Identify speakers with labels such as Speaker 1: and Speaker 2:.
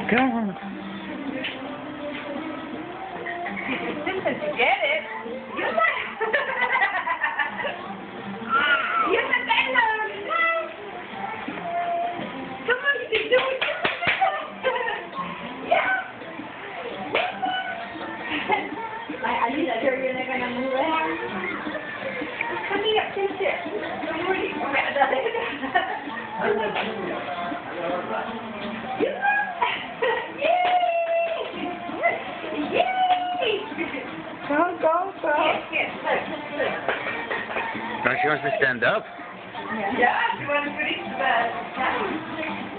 Speaker 1: Come on.
Speaker 2: Since you get it, you come on, you can do it. Yeah. Are you sure you're not gonna move it? Coming up, sit there.
Speaker 1: Go, go, go.
Speaker 2: Yes, look.
Speaker 1: Now she wants to stand up.
Speaker 2: Yeah, she wants to reach the bed.